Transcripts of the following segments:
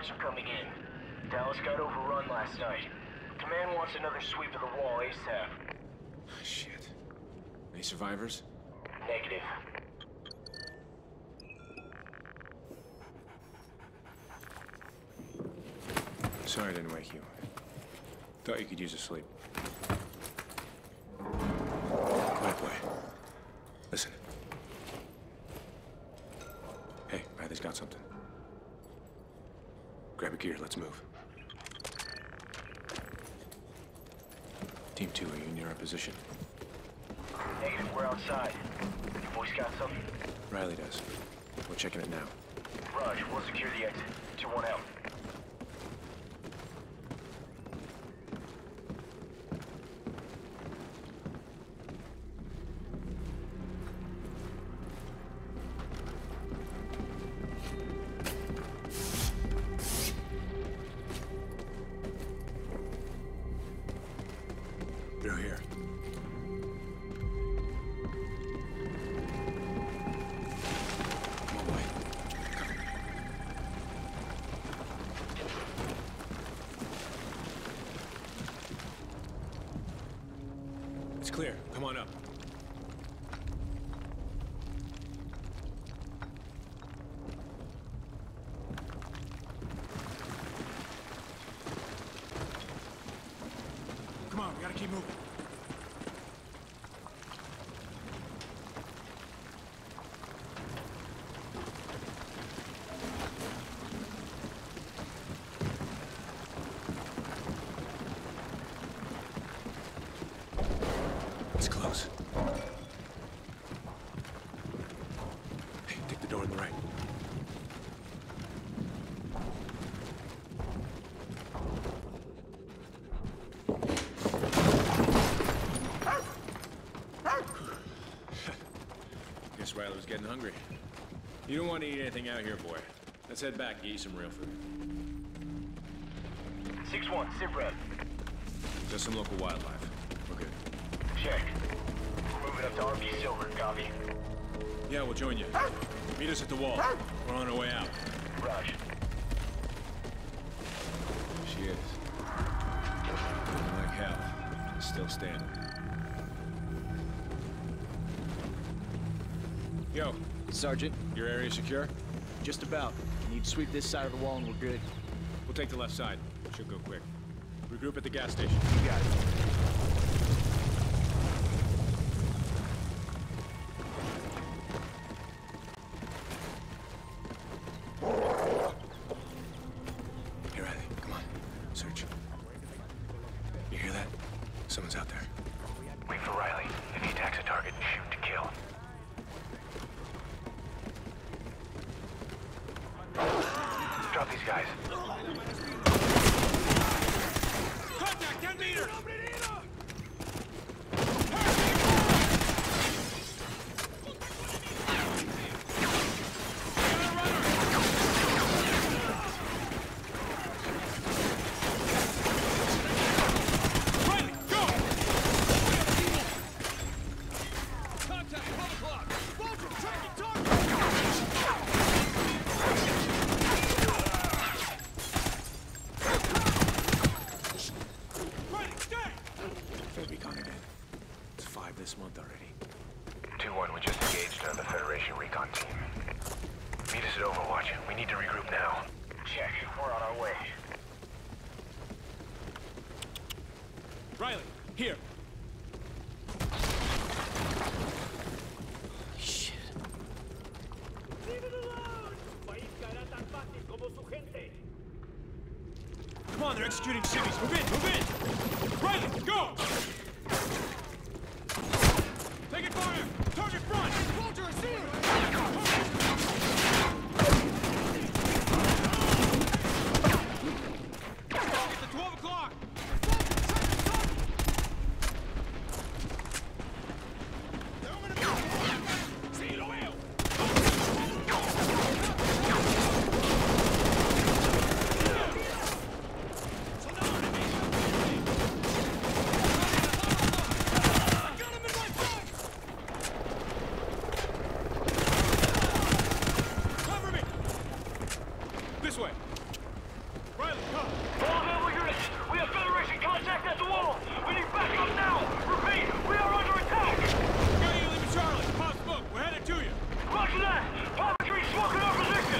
survivors are coming in. Dallas got overrun last night. Command wants another sweep of the wall ASAP. Shit. Any survivors? Negative. Sorry I didn't wake you. Thought you could use a sleep. Quiet boy. Listen. Hey, Riley's got something. Grab a gear, let's move. Team 2, are you near our position? Negative, we're outside. You boys got something? Riley does. We're checking it now. Raj, we'll secure the exit. 2-1 out. Through here. Come on, boy. It's clear. Come on up. Come on, we gotta keep moving. It's close. Hey, take the door on the right. Guess Riley was getting hungry. You don't want to eat anything out here, boy. Let's head back and get you some real food. 6-1, sit rep. Just some local wildlife. We're good. Check. We're moving up to RP Silver, copy. Yeah, we'll join you. Meet us at the wall. We're on our way out. Raj. She is. Like hell. Still standing. Yo. Sergeant, Your area secure? just about. Need to sweep this side of the wall and we're good. We'll take the left side. Should go quick. Regroup at the gas station. You got it. Hey, Riley, come on. Search. You hear that? Someone's out there. Wait for Riley. If he attacks a target, shoot to kill. Drop these guys. Contact! 10 meters! This month already. 2-1, we just engaged another Federation recon team. Meet us at Overwatch. We need to regroup now. Check. We're on our way. Riley, here. Shit. ¡Leave it alone! Su país caerá tan fácil como su gente. Come on, they're executing civvies. Move in, move in! Riley, go! Taking fire! Target front! Walter, see you! It's at 12 o'clock! Sí, lo veo! All available units, we have Federation contact at the wall. We need backup now. Repeat, we are under attack. Got you, leaving Charlie. Pop smoke. We're headed to you. Roger that. Papa Tree smoke in our position.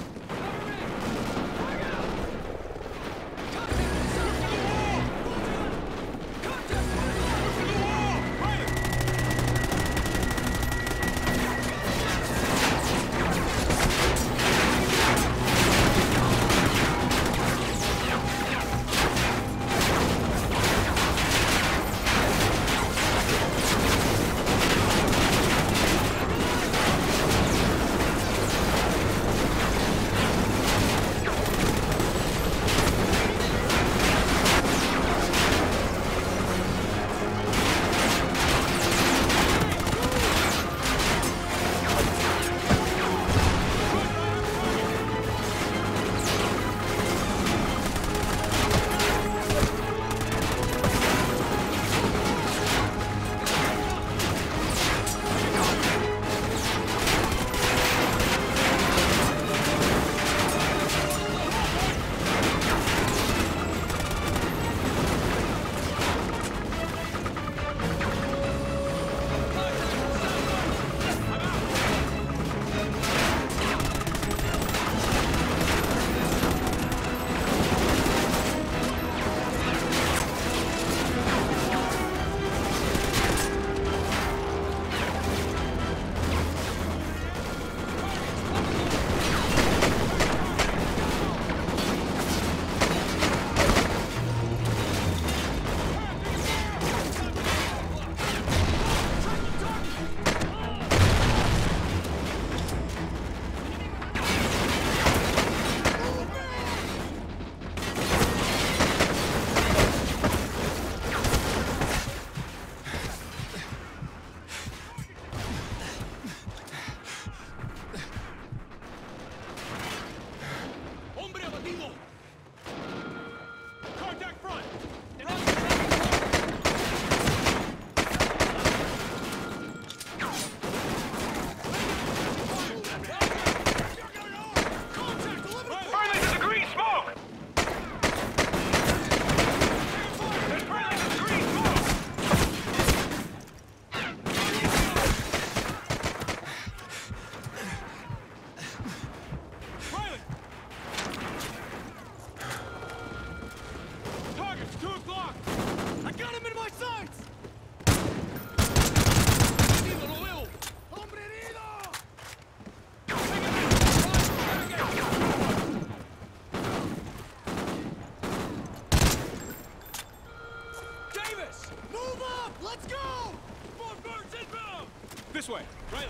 This way. Riley.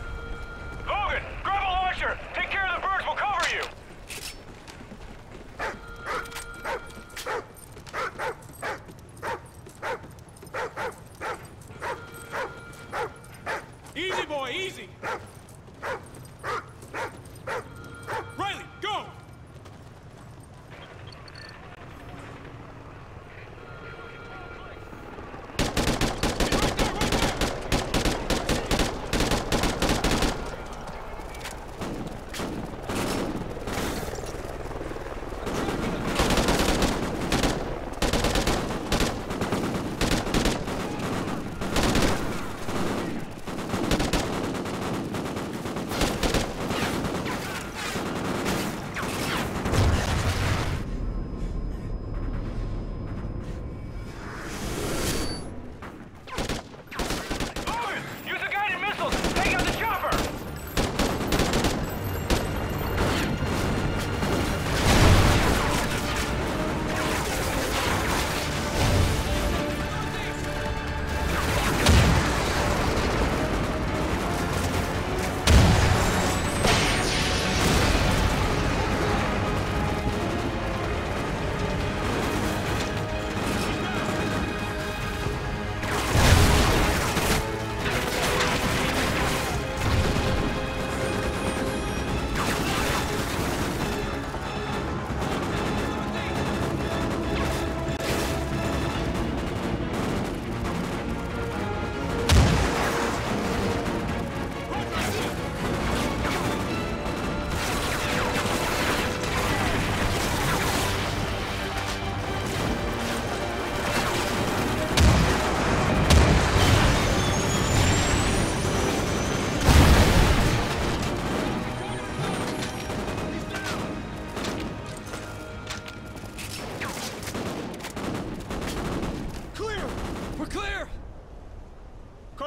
Logan, grab a launcher! Take care of the birds, we'll cover you! Easy, boy, easy! Riley, go!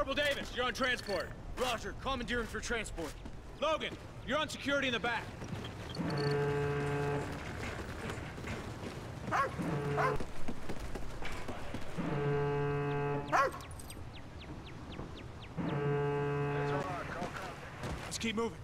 Corporal Davis, you're on transport. Roger, commandeering for transport. Logan, you're on security in the back. Let's keep moving.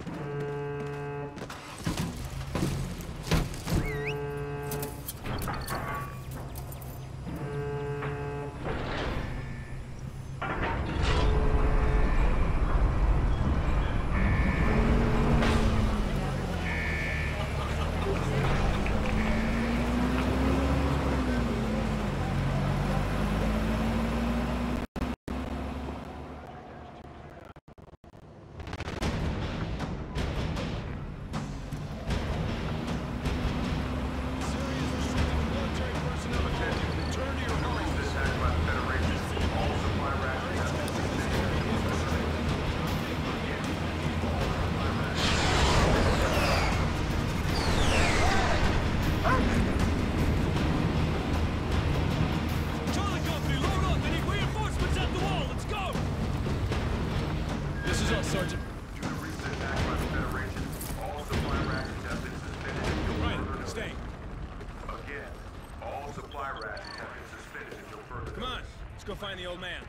Sergeant. Due to recent attack by the Federation, all supply rations have been suspended until further notice. Stay. Again, all supply rations have been suspended until further Come on, notice. let's go find the old man.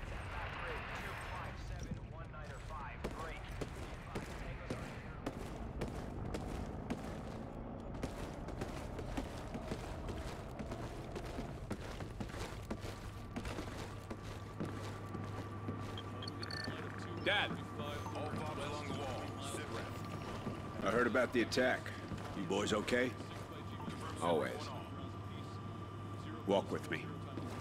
Dad. I heard about the attack. You boys okay? Always. Walk with me.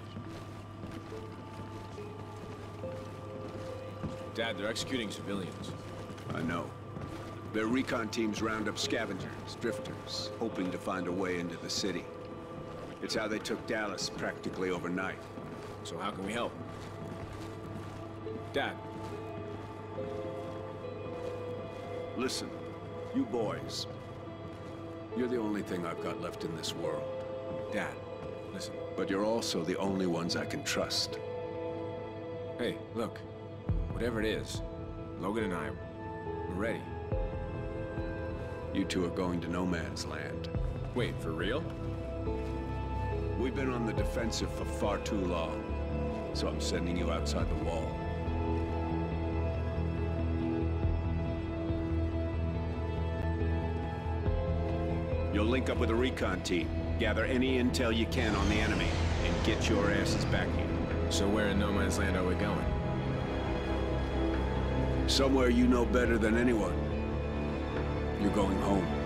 Dad, they're executing civilians. I know. Their recon teams round up scavengers, drifters, hoping to find a way into the city. It's how they took Dallas practically overnight. So how can we help? Dad. Listen, you boys. You're the only thing I've got left in this world. Dad, listen. But you're also the only ones I can trust. Hey, look. Whatever it is, Logan and I, we're ready. You two are going to no man's land. Wait, for real? We've been on the defensive for far too long, so I'm sending you outside the wall. You'll link up with a recon team, gather any intel you can on the enemy, and get your asses back here. So where in no man's land are we going? Somewhere you know better than anyone. You're going home.